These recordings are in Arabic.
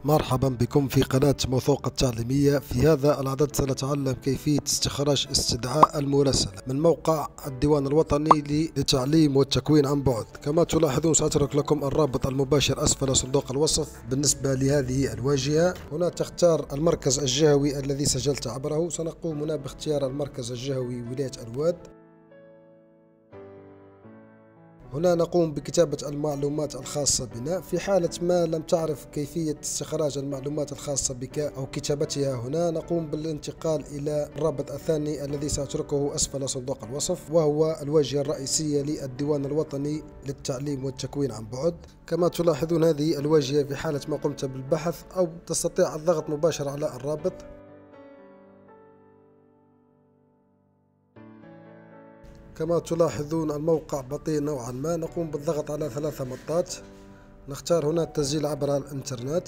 مرحبا بكم في قناة موثوقة تعليمية. في هذا العدد سنتعلم كيفية استخراج استدعاء المراسلة من موقع الديوان الوطني للتعليم والتكوين عن بعد. كما تلاحظون سأترك لكم الرابط المباشر أسفل صندوق الوصف. بالنسبة لهذه الواجهة هنا تختار المركز الجهوي الذي سجلت عبره. سنقوم هنا باختيار المركز الجهوي ولاية الواد. هنا نقوم بكتابة المعلومات الخاصة بنا. في حالة ما لم تعرف كيفية استخراج المعلومات الخاصة بك أو كتابتها هنا، نقوم بالانتقال إلى الرابط الثاني الذي سأتركه أسفل صندوق الوصف، وهو الواجهة الرئيسية للديوان الوطني للتعليم والتكوين عن بعد. كما تلاحظون هذه الواجهة في حالة ما قمت بالبحث، أو تستطيع الضغط مباشرة على الرابط. كما تلاحظون الموقع بطيء نوعا ما. نقوم بالضغط على 3 مطات. نختار هنا التسجيل عبر الانترنت.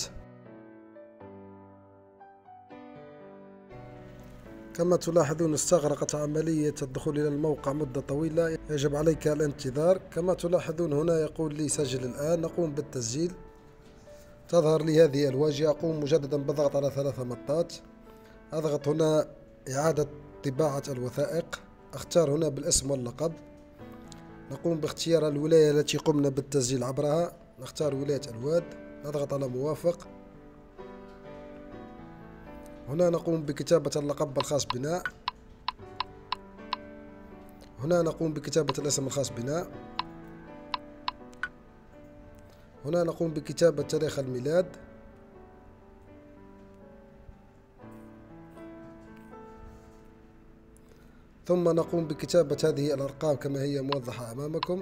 كما تلاحظون استغرقت عملية الدخول إلى الموقع مدة طويلة، يجب عليك الانتظار. كما تلاحظون هنا يقول لي سجل الآن. نقوم بالتسجيل. تظهر لي هذه الواجهة. أقوم مجددا بالضغط على 3 مطات. أضغط هنا إعادة طباعة الوثائق. اختار هنا بالاسم واللقب. نقوم باختيار الولاية التي قمنا بالتسجيل عبرها. نختار ولاية الواد. نضغط على موافق. هنا نقوم بكتابة اللقب الخاص بنا. هنا نقوم بكتابة الاسم الخاص بنا. هنا نقوم بكتابة تاريخ الميلاد. ثم نقوم بكتابة هذه الأرقام كما هي موضحة أمامكم.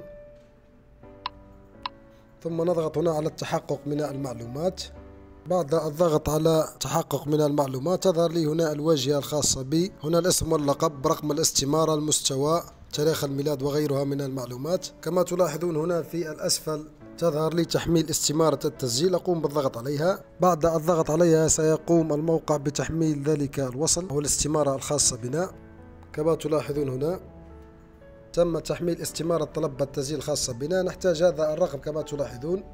ثم نضغط هنا على التحقق من المعلومات. بعد الضغط على التحقق من المعلومات تظهر لي هنا الواجهة الخاصة بي. هنا الاسم واللقب، رقم الاستمارة، المستوى، تاريخ الميلاد وغيرها من المعلومات. كما تلاحظون هنا في الأسفل تظهر لي تحميل استمارة التسجيل. أقوم بالضغط عليها. بعد الضغط عليها سيقوم الموقع بتحميل ذلك الوصل أو الاستمارة الخاصة بنا. كما تلاحظون هنا تم تحميل استمارة طلب التسجيل الخاصة بنا. نحتاج هذا الرقم كما تلاحظون.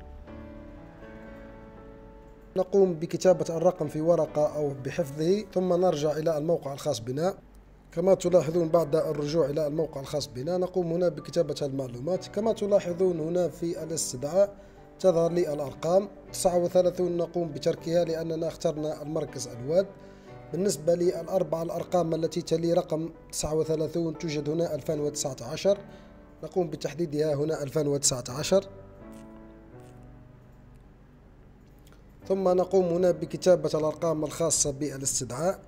نقوم بكتابة الرقم في ورقة أو بحفظه، ثم نرجع إلى الموقع الخاص بنا. كما تلاحظون بعد الرجوع إلى الموقع الخاص بنا نقوم هنا بكتابة المعلومات. كما تلاحظون هنا في الاستدعاء تظهر لي الأرقام 39. نقوم بتركها لأننا اخترنا المركز الواد. بالنسبة للأربع الأرقام التي تلي رقم 39 توجد هنا 2019. نقوم بتحديدها هنا 2019. ثم نقوم هنا بكتابة الأرقام الخاصة بالاستدعاء.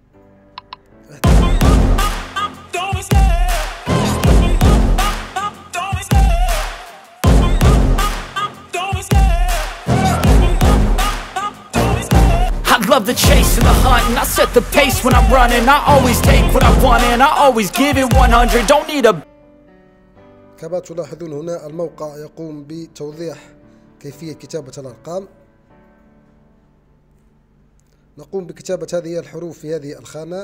Love the chase and the hunt, and I set the pace when I'm running. I always take what I want and I always give it 100. Don't need a. كما تلاحظون هنا الموقع يقوم بتوضيح كيفية كتابة الأرقام. نقوم بكتابة هذه الحروف في هذه الخانة.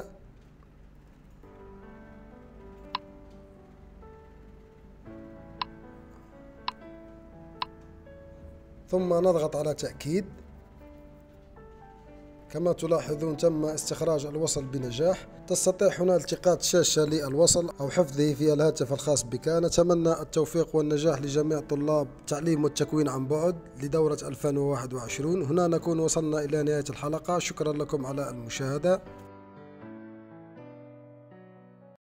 ثم نضغط على تأكيد. كما تلاحظون تم استخراج الوصل بنجاح. تستطيع هنا التقاط شاشة للوصل أو حفظه في الهاتف الخاص بك. نتمنى التوفيق والنجاح لجميع طلاب التعليم والتكوين عن بعد لدورة 2021. هنا نكون وصلنا إلى نهاية الحلقة. شكرا لكم على المشاهدة.